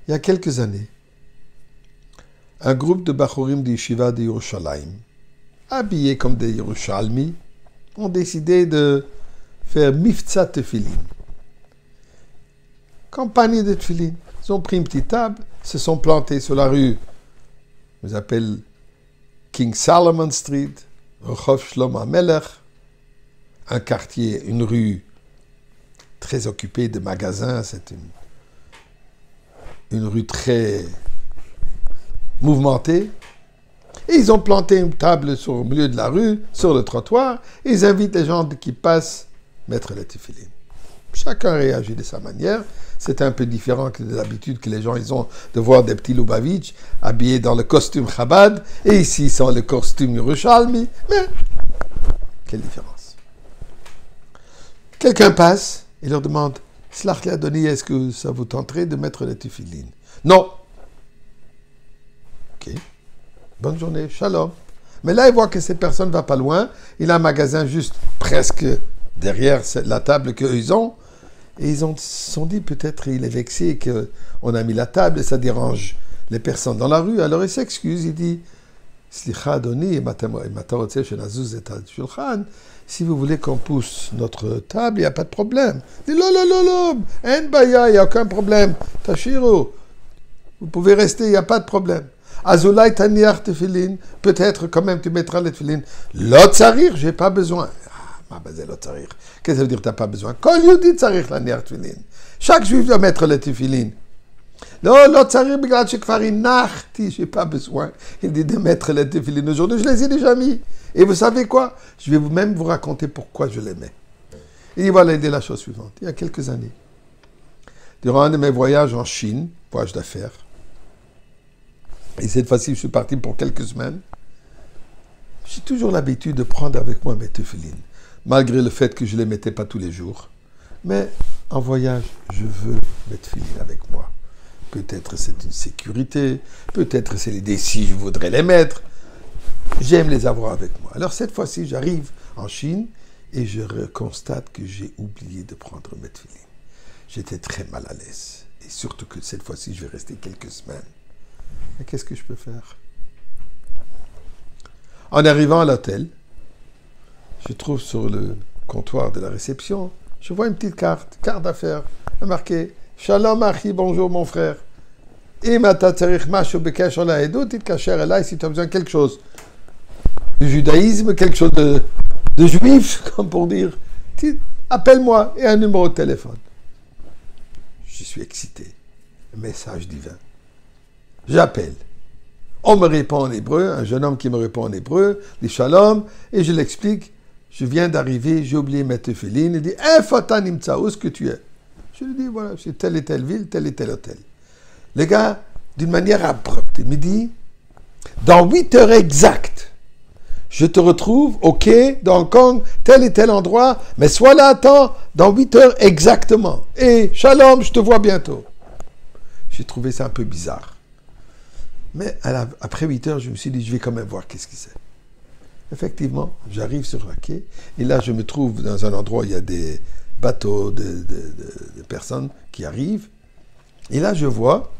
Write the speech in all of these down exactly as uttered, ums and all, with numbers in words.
Il y a quelques années, un groupe de Bachorim de Yeshiva de Yerushalayim, habillés comme des Yerushalmi, ont décidé de faire Miftza Tefillin. Campagne de Tefillin. Ils ont pris une petite table, se sont plantés sur la rue, on appelle King Solomon Street, Rehov Shlomo HaMelech, un quartier, une rue très occupée de magasins, c'est une, une rue très mouvementée. Et ils ont planté une table sur, au milieu de la rue, sur le trottoir, et ils invitent les gens qui passent à mettre le tefillin. Chacun réagit de sa manière. C'est un peu différent que de l'habitude que les gens ils ont de voir des petits Lubavitch habillés dans le costume Chabad, et ici ils sont le costume Yerushalmi. Mais, quelle différence. Quelqu'un passe et leur demande, Slach li Adoni, est-ce que ça vous tenterait de mettre le tefillin? Non. Ok. Bonne journée, shalom. Mais là, il voit que cette personne ne va pas loin. Il a un magasin juste presque derrière la table qu'ils ont. Et ils ont se sont dit, peut-être il est vexé qu'on a mis la table et ça dérange les personnes dans la rue. Alors il s'excuse, il dit, Slicha Adoni, si vous voulez qu'on pousse notre table, il n'y a pas de problème. Il dit, non, non, non, non, en baya, il n'y a aucun problème. Tashiro, vous pouvez rester, il n'y a pas de problème. Azulay taniach tefillin, peut-être quand même tu mettras le tefillin. Lot tsarir, j'ai pas besoin. Ah, ma lot tsarir. Qu'est-ce que ça veut dire t'as pas besoin? Kol yudi tsarich laniach tefillin. Chaque juif doit mettre le tefillin. Non, lot tsarir b'grat shekfarin nachti, j'ai pas besoin. Il dit de mettre le tefillin aujourd'hui, je les ai déjà mis. Et vous savez quoi? Je vais vous même vous raconter pourquoi je les mets. Et il va l'aider la chose suivante. Il y a quelques années, durant un de mes voyages en Chine, voyage d'affaires, et cette fois-ci, je suis parti pour quelques semaines. J'ai toujours l'habitude de prendre avec moi mes tefillin, malgré le fait que je ne les mettais pas tous les jours. Mais en voyage, je veux mes tefillin avec moi. Peut-être c'est une sécurité, peut-être c'est l'idée si je voudrais les mettre. J'aime les avoir avec moi. Alors cette fois-ci, j'arrive en Chine et je constate que j'ai oublié de prendre mes tefillin. J'étais très mal à l'aise. Et surtout que cette fois-ci, je vais rester quelques semaines. Mais qu'est-ce que je peux faire? En arrivant à l'hôtel, je trouve sur le comptoir de la réception, je vois une petite carte, carte d'affaires, marqué « Shalom Achi, bonjour mon frère. Im ata tzarich mashu b'kesher la'edut, titkacher elai si tu as besoin de quelque chose. Du judaïsme, quelque chose de, de juif, comme pour dire. Appelle-moi et un numéro de téléphone. » Je suis excité. Un message divin. J'appelle. On me répond en hébreu, un jeune homme qui me répond en hébreu, dit shalom, et je l'explique. Je viens d'arriver, j'ai oublié mes tefillin. Il dit, eh, Fata Nimtsa, où est-ce que tu es? Je lui dis, voilà, c'est telle et telle ville, tel et tel hôtel. Le gars, d'une manière abrupte, il me dit, dans huit heures exactes, je te retrouve au quai d'Hong Kong, tel et tel endroit, mais sois là à temps, dans huit heures exactement. Et shalom, je te vois bientôt. J'ai trouvé ça un peu bizarre. Mais à la, après huit heures, je me suis dit, je vais quand même voir qu'est-ce que c'est. Effectivement, j'arrive sur le quai, et là, je me trouve dans un endroit où il y a des bateaux de, de, de, de personnes qui arrivent. Et là, je vois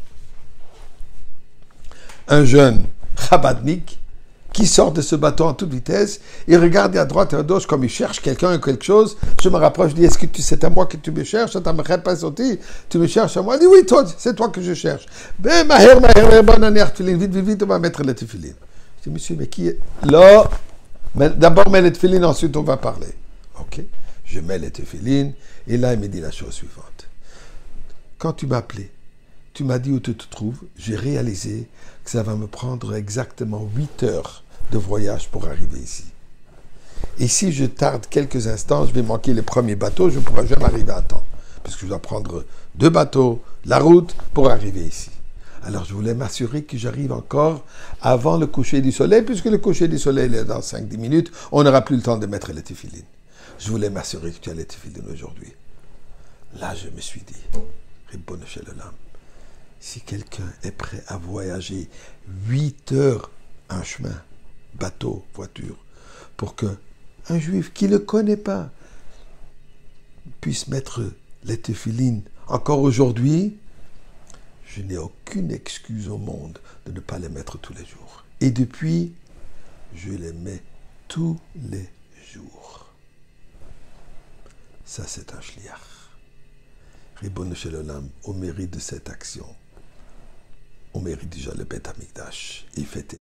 un jeune Chabadnik qui sort de ce bateau en toute vitesse. Il regarde à droite et à gauche comme il cherche quelqu'un ou quelque chose. Je me rapproche, je dis, est-ce que tu, c'est à moi que tu me cherches? Ça ne pas sorti. Tu me cherches à moi? Il dit, oui, toi, c'est toi que je cherche. Ben, maher, maher, maher, vite, vite, vite, on va mettre le tefillin. Je dis, monsieur, mais qui est là? D'abord, mets le tefillin, ensuite, on va parler. Ok, je mets le tefillin, et là, il me dit la chose suivante. Quand tu m'as appelé, tu m'as dit où tu te trouves, j'ai réalisé que ça va me prendre exactement huit heures de voyage pour arriver ici. Et si je tarde quelques instants, je vais manquer le premier bateau, je ne pourrai jamais arriver à temps. Puisque je dois prendre deux bateaux, la route, pour arriver ici. Alors je voulais m'assurer que j'arrive encore avant le coucher du soleil, puisque le coucher du soleil est dans cinq dix minutes, on n'aura plus le temps de mettre les tefillin. Je voulais m'assurer que tu as les tefillin aujourd'hui. Là, je me suis dit, Ribono shel olam, si quelqu'un est prêt à voyager huit heures en chemin, bateau, voiture, pour qu'un juif qui ne le connaît pas puisse mettre les tefillin encore aujourd'hui, je n'ai aucune excuse au monde de ne pas les mettre tous les jours. Et depuis, je les mets tous les jours. Ça, c'est un shliach. Ribono shel olam, au mérite de cette action, on mérite déjà le Beth Amikdash. Il fait